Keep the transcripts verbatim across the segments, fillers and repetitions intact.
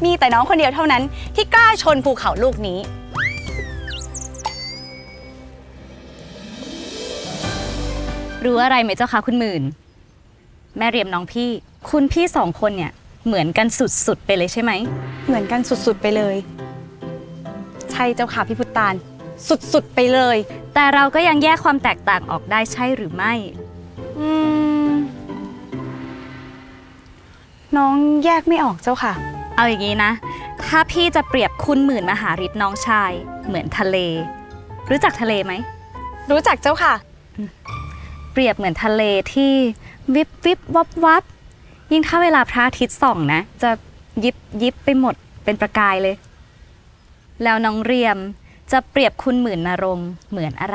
มีแต่น้องคนเดียวเท่านั้นที่กล้าชนภูเขาลูกนี้รู้อะไรไหมเจ้าคะคุณหมื่นแม่เรียมน้องพี่คุณพี่สองคนเนี่ยเหมือนกันสุดๆไปเลยใช่ไหมเหมือนกันสุดๆไปเลยใช่เจ้าค่ะพี่พุตตานสุดๆไปเลยแต่เราก็ยังแยกความแตกต่างออกได้ใช่หรือไม่อืมน้องแยกไม่ออกเจ้าค่ะเอาอย่างนี้นะถ้าพี่จะเปรียบคุณหมื่นมหาฤทธิ์น้องชายเหมือนทะเลรู้จักทะเลไหมรู้จักเจ้าค่ะเปรียบเหมือนทะเลที่วิบวิบวับวับยิ่งถ้าเวลาพระอาทิตย์ส่องนะจะยิบยิบไปหมดเป็นประกายเลยแล้วน้องเรียมจะเปรียบคุณหมื่นนรงค์เหมือนอะไร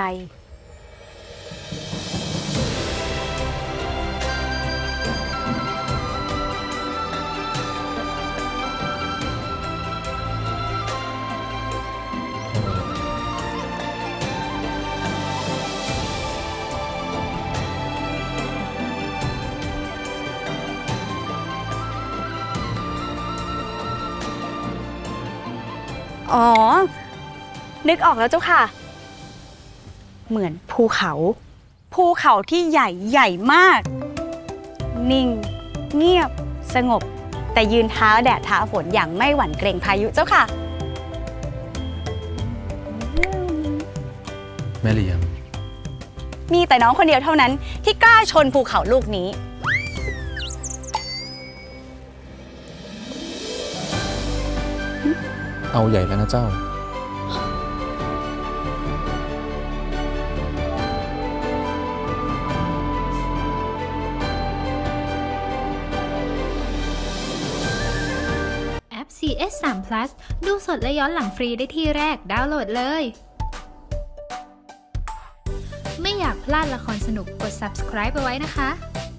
อ๋อนึกออกแล้วเจ้าค่ะเหมือนภูเขาภูเขาที่ใหญ่ใหญ่มากนิ่งเงียบสงบแต่ยืนเท้าแดดท้าฝนอย่างไม่หวั่นเกรงพายุเจ้าค่ะแม่เลียมมีแต่น้องคนเดียวเท่านั้นที่กล้าชนภูเขาลูกนี้เอาใหญ่แล้วนะเจ้าแอป ซี เอส สาม Plus ดูสดและย้อนหลังฟรีได้ที่แรกดาวน์โหลดเลยไม่อยากพลาดละครสนุกกด ซับสไครบ์ เอาไว้นะคะ